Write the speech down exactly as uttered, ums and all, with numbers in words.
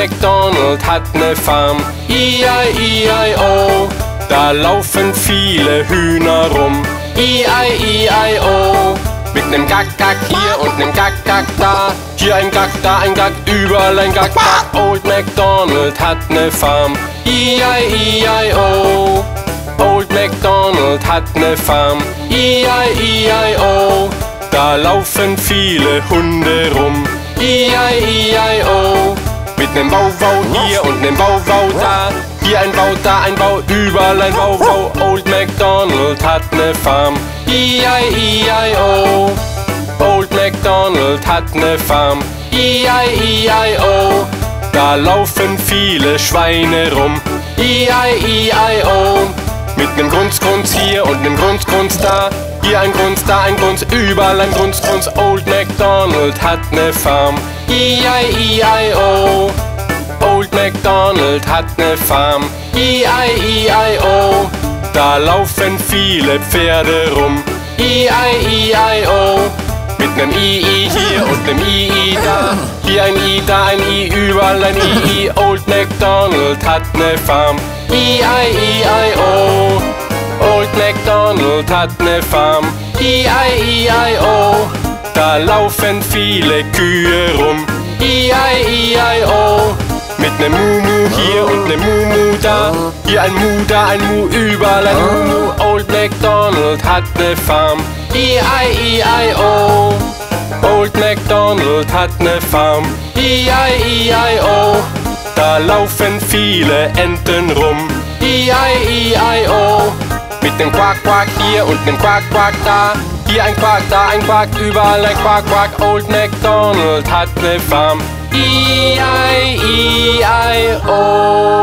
MacDonald hat ne Farm. E I E I O, da laufen viele Hühner rum. E I E I O, mit nem Gack, Gack hier und nem Gack, Gack da. Hier ein Gack, da ein Gack, überall ein Gack, Gack. Old MacDonald hat ne Farm. E I E I O, Old MacDonald hat ne Farm. E I E I O, da laufen viele Hunde rum. E I E I O, mit nem Wau-Wau hier und nem Wau-Wau da. Hier ein Bau, da ein Bau, überall ein Wau-Wau. Old MacDonald hat ne Farm. E I E I O, Old MacDonald hat ne Farm. E I E I O, da laufen viele Schweine rum. E I E I O, mit nem Grunz, Grunz hier und nem Grunz, Grunz da. Hier ein Grunz, da ein Grunz, überall ein Grunz, Grunz. Old MacDonald hat ne Farm. E I E I O, Old MacDonald hat ne Farm. E I E I O, da laufen viele Pferde rum. E I E I O, mit nem I I hier und nem I I da. Hier ein I, da ein I, überall ein I I. Old MacDonald hat ne Farm. E I E I O, Old MacDonald hat ne Farm. E I E I O, da laufen viele Kühe rum. E I E I O, mit nem Mu-Mu hier und nem Mu-Mu da. Hier ein Mu, da ein Mu, überall ein Mu-Mu. Old MacDonald hat ne Farm. E I E I O, Old MacDonald hat ne Farm. E I E I O, da laufen viele Enten rum. E I E I O, mit nem Quack, Quack hier und nem Quack, Quack da. Hier ein Quack, da ein Quack, überall ein Quack, Quack. Old MacDonald hat ne Farm. E I E I O.